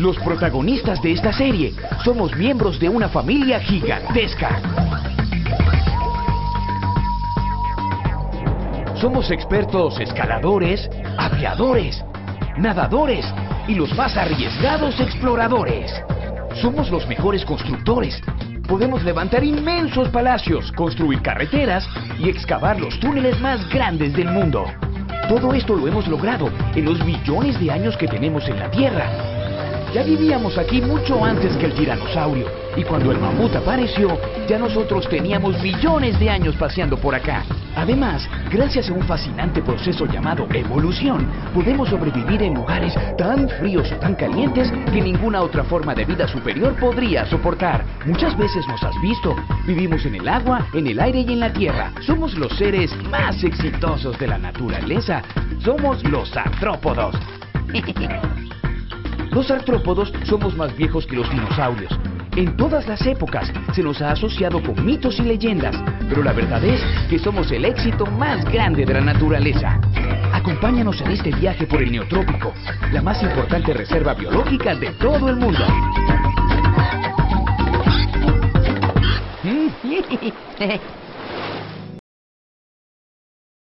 Los protagonistas de esta serie somos miembros de una familia gigantesca. Somos expertos escaladores, aviadores, nadadores y los más arriesgados exploradores. Somos los mejores constructores. Podemos levantar inmensos palacios, construir carreteras y excavar los túneles más grandes del mundo. Todo esto lo hemos logrado en los billones de años que tenemos en la Tierra. Ya vivíamos aquí mucho antes que el tiranosaurio, y cuando el mamut apareció, ya nosotros teníamos billones de años paseando por acá. Además, gracias a un fascinante proceso llamado evolución, podemos sobrevivir en lugares tan fríos o tan calientes que ninguna otra forma de vida superior podría soportar. Muchas veces nos has visto. Vivimos en el agua, en el aire y en la tierra. Somos los seres más exitosos de la naturaleza. Somos los artrópodos. Los artrópodos somos más viejos que los dinosaurios. En todas las épocas se nos ha asociado con mitos y leyendas, pero la verdad es que somos el éxito más grande de la naturaleza. Acompáñanos en este viaje por el Neotrópico, la más importante reserva biológica de todo el mundo.